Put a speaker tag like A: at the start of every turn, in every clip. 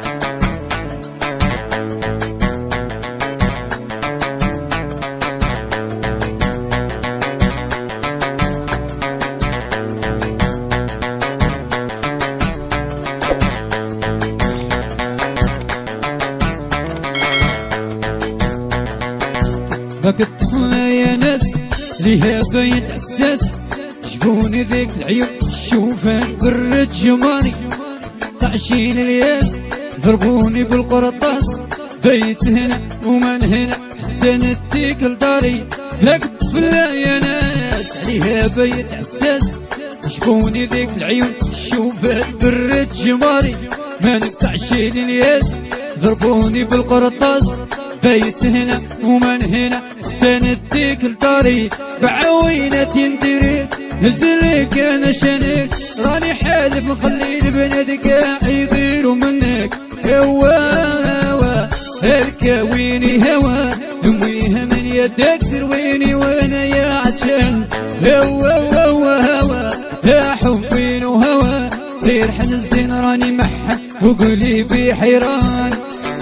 A: هاك الطفلة يا ناس ليها باين حساس، شكون ذيك العيون شوفها برد جماري، طعشين الياس ضربوني بالقرطاس، بيت هنا ومن هنا حتى نديك لداري. هاك الطفلة يا ناس عليها باين حساس، شكون ذيك العيون شوفها برد جماري، ما نقطعشين الياس ضربوني بالقرطاس، بيت هنا ومن هنا تنديك لداري. بعوينة تندريك نزلك انا شنك، راني حالف نخلي البنات كاع يطيروا منك. هوا الكويني هوا دمويها من يدك ترويني وانا يا عطشان. هوا يا حبين وهوا تيرحن الزين راني محن وقلبي حيران.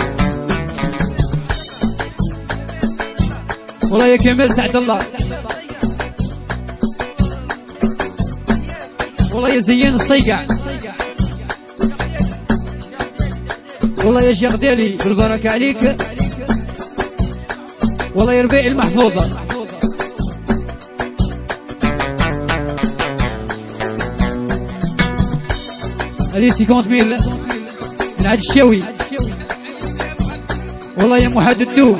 A: والله يا كمال سعد الله، والله يا زين الصيقع، والله يا شيخ ديالي بالبركة عليك، والله يا ربيع المحفوظة. هذه 50,000 من عاد الشاوي، والله يا محمد الدوم،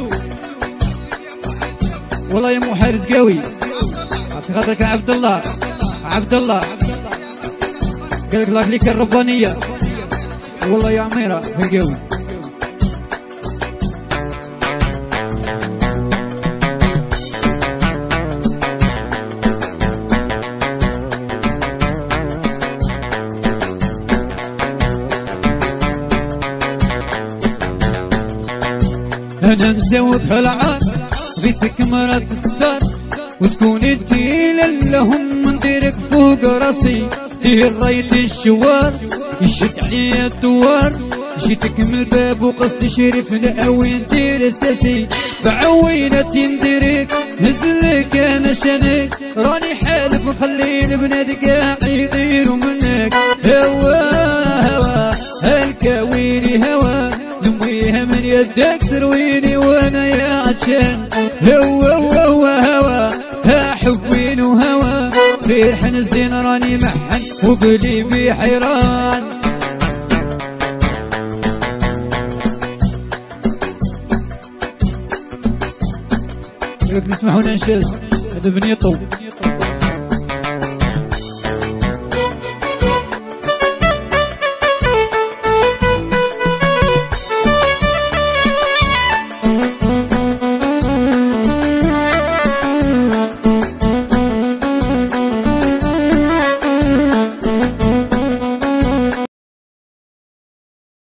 A: والله يا مو حارس قوي في خاطرك يا عبد الله. عبد الله قال لك الله يخليك الربانيه، والله يا عميره في القوي. انا مسوق هالعار بيتك مرات الدار، وتكون انتي لهم نديرك فوق راسي. دير رايت الشوار يشد عليا الدوار، جيتك من الباب وقصد شريفنا وين دير اساسي. بعوينة نديرك نزلك انا شانك، راني حالف نخلي البنات كاع يطيروا منك. هوا الكويني هوا دمويها من يدك ترويني وانا يا عطشان. هوا حبين وهوا ريحن الزين راني محن وقلبي حيران. لك نسمعونا نشاز هذا بنيطو.